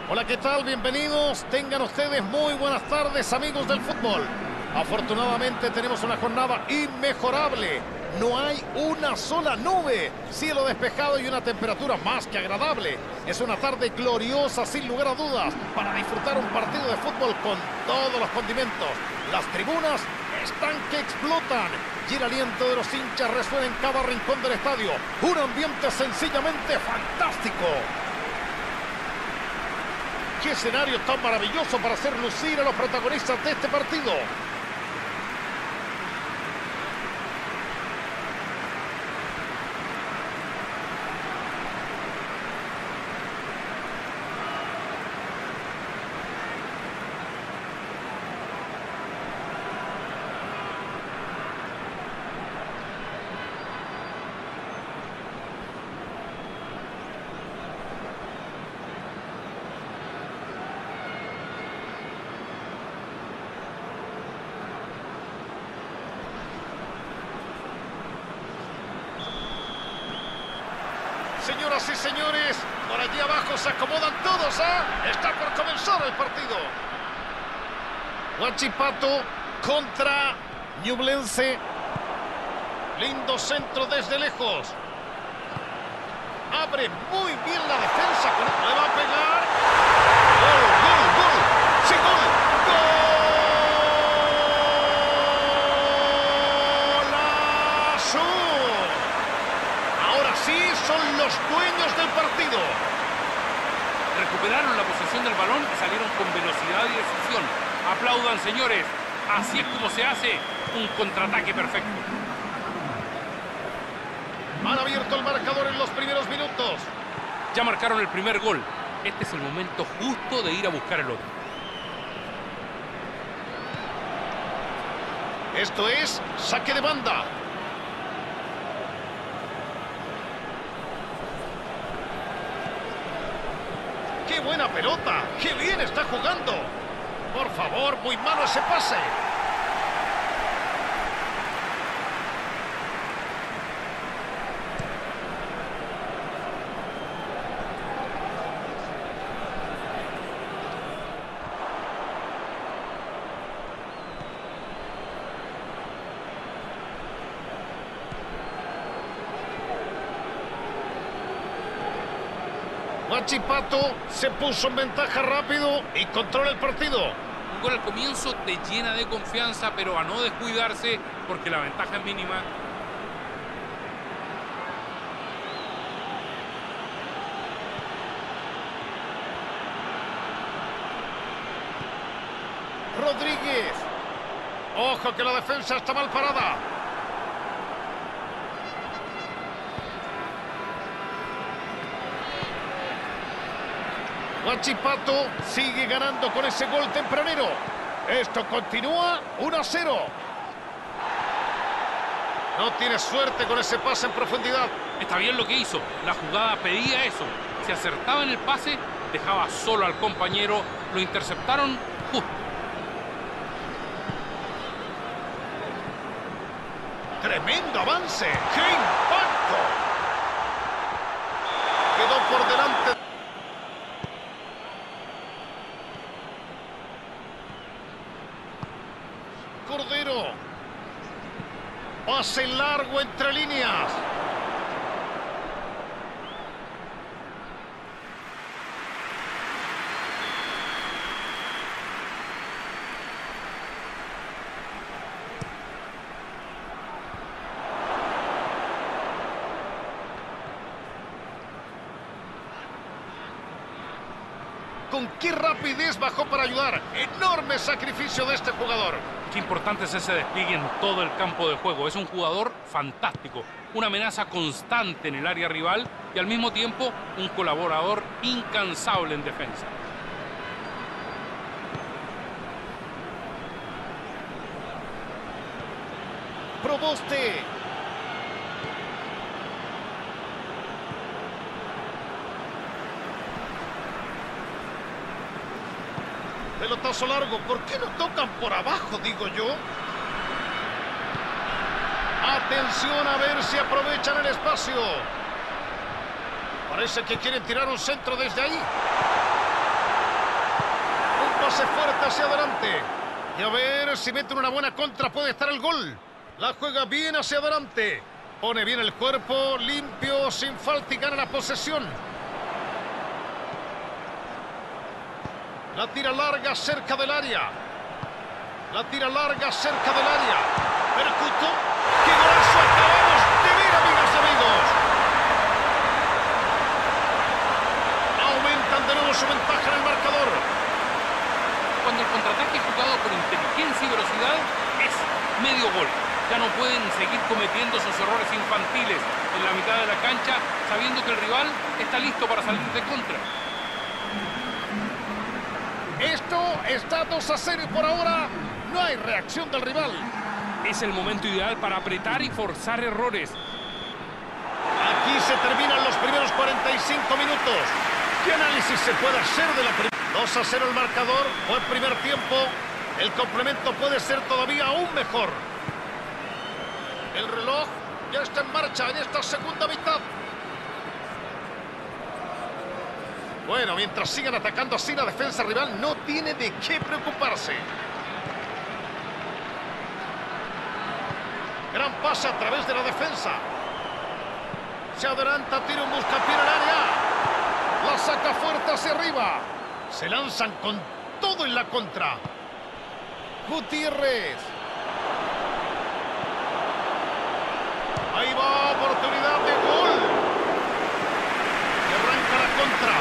Hola, ¿qué tal? Bienvenidos. Tengan ustedes muy buenas tardes, amigos del fútbol. Afortunadamente tenemos una jornada inmejorable. No hay una sola nube. Cielo despejado y una temperatura más que agradable. Es una tarde gloriosa, sin lugar a dudas, para disfrutar un partido de fútbol con todos los condimentos. Las tribunas están que explotan y el aliento de los hinchas resuena en cada rincón del estadio. Un ambiente sencillamente fantástico. ¡Qué escenario tan maravilloso para hacer lucir a los protagonistas de este partido! Señoras y señores, por allí abajo se acomodan todos, ¿eh? Está por comenzar el partido. Huachipato contra Ñublense. Lindo centro desde lejos. Abre muy bien la defensa. Le va a pegar. ¡Gol, gol, gol! ¡Sí, gol! ¡Golazo! Ahora sí son los dueños del partido. Recuperaron la posesión del balón y salieron con velocidad y decisión. Aplaudan, señores. Así es como se hace un contraataque perfecto. Han abierto el marcador en los primeros minutos. Ya marcaron el primer gol. Este es el momento justo de ir a buscar el otro. Esto es saque de banda. ¡Qué buena pelota! ¡Qué bien está jugando! Por favor, muy malo ese pase. Huachipato se puso en ventaja rápido y controla el partido. Un gol al comienzo te llena de confianza, pero a no descuidarse porque la ventaja es mínima. Rodríguez. Ojo que la defensa está mal parada. Huachipato sigue ganando con ese gol tempranero. Esto continúa 1-0. No tiene suerte con ese pase en profundidad. Está bien lo que hizo. La jugada pedía eso. Si acertaba en el pase, dejaba solo al compañero. Lo interceptaron justo. Tremendo avance. ¡Qué impacto! Quedó por delante. Cordero. Pase largo entre líneas. Con qué rapidez bajó para ayudar. Enorme sacrificio de este jugador. Qué importante es ese despliegue en todo el campo de juego. Es un jugador fantástico, una amenaza constante en el área rival y al mismo tiempo un colaborador incansable en defensa. Proboste. Pelotazo largo. ¿Por qué no tocan por abajo, digo yo? Atención a ver si aprovechan el espacio. Parece que quieren tirar un centro desde ahí. pase fuerte hacia adelante. Y a ver si meten una buena contra, puede estar el gol. La juega bien hacia adelante. Pone bien el cuerpo, limpio, sin falta y gana la posesión. La tira larga cerca del área. La tira larga cerca del área. Percutó. ¡Qué golazo acabamos de ver, amigas y amigos! Aumentan de nuevo su ventaja en el marcador. Cuando el contraataque es jugado con inteligencia y velocidad, es medio gol. Ya no pueden seguir cometiendo sus errores infantiles en la mitad de la cancha, sabiendo que el rival está listo para salir de contra. Esto está 2-0 y por ahora no hay reacción del rival. Es el momento ideal para apretar y forzar errores. Aquí se terminan los primeros 45 minutos. ¿Qué análisis se puede hacer de la primera? 2-0 el marcador, buen primer tiempo. El complemento puede ser todavía aún mejor. El reloj ya está en marcha en esta segunda mitad. Bueno, mientras sigan atacando así, la defensa rival no tiene de qué preocuparse. Gran pase a través de la defensa. Se adelanta, tira un buscapié en el área. La saca fuerte hacia arriba. Se lanzan con todo en la contra. Gutiérrez. Ahí va, oportunidad de gol. Y arranca la contra.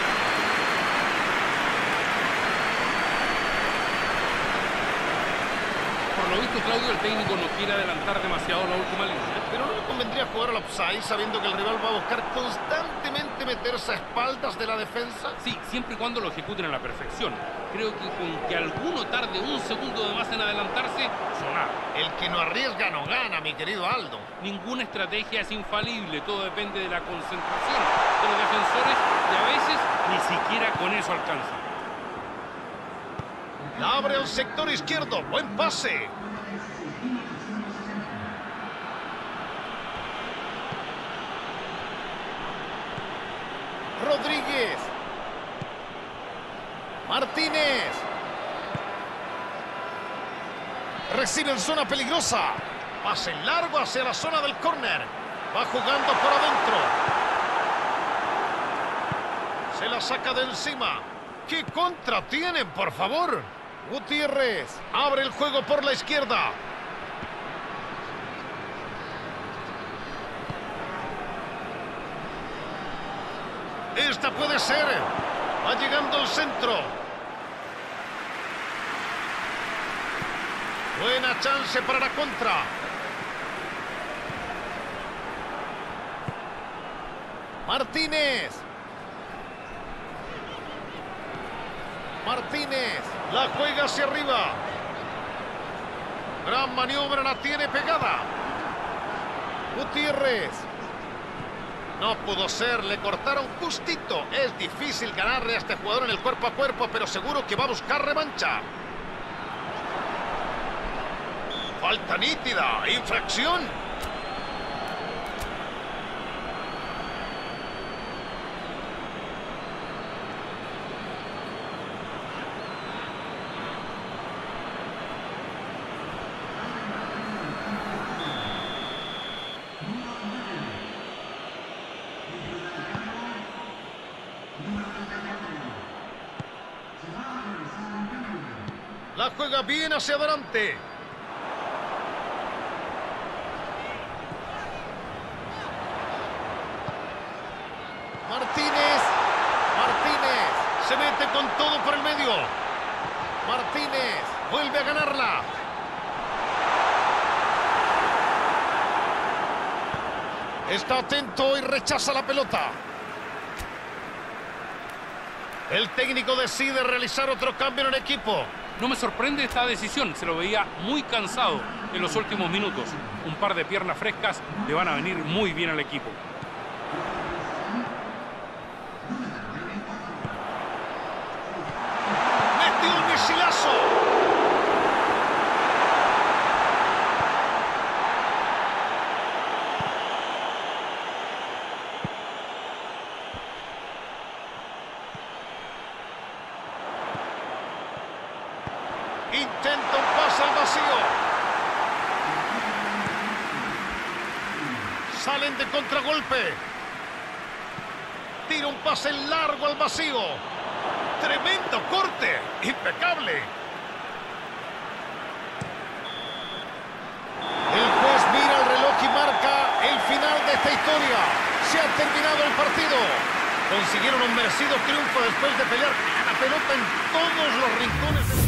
Por lo visto, Claudio, el técnico no quiere adelantar demasiado la última línea. Pero no le convendría jugar al offside sabiendo que el rival va a buscar constantemente meterse a espaldas de la defensa. Sí, siempre y cuando lo ejecuten a la perfección. Creo que con que alguno tarde un segundo de más en adelantarse, sonar. El que no arriesga no gana, mi querido Aldo. Ninguna estrategia es infalible, todo depende de la concentración de los defensores y a veces ni siquiera con eso alcanza. La abre al sector izquierdo, buen pase. Rodríguez. Martínez. Recibe en zona peligrosa. Pase largo hacia la zona del córner. Va jugando por adentro. Se la saca de encima. ¿Qué contra tienen, por favor? Gutiérrez abre el juego por la izquierda. Esta puede ser. Va llegando al centro. Buena chance para la contra. Martínez. Martínez. La juega hacia arriba. Gran maniobra, la tiene pegada. Gutiérrez. No pudo ser, le cortaron justito. Es difícil ganarle a este jugador en el cuerpo a cuerpo, pero seguro que va a buscar revancha. Falta nítida, infracción. La juega bien hacia adelante. Martínez. Martínez. Se mete con todo por el medio. Martínez. Vuelve a ganarla. Está atento y rechaza la pelota. El técnico decide realizar otro cambio en el equipo. No me sorprende esta decisión, se lo veía muy cansado en los últimos minutos. Un par de piernas frescas le van a venir muy bien al equipo. ¡Metió un misilazo! Intenta un pase al vacío. Salen de contragolpe. Tira un pase largo al vacío. Tremendo corte. Impecable. El juez mira el reloj y marca el final de esta historia. Se ha terminado el partido. Consiguieron un merecido triunfo después de pelear la pelota en todos los rincones.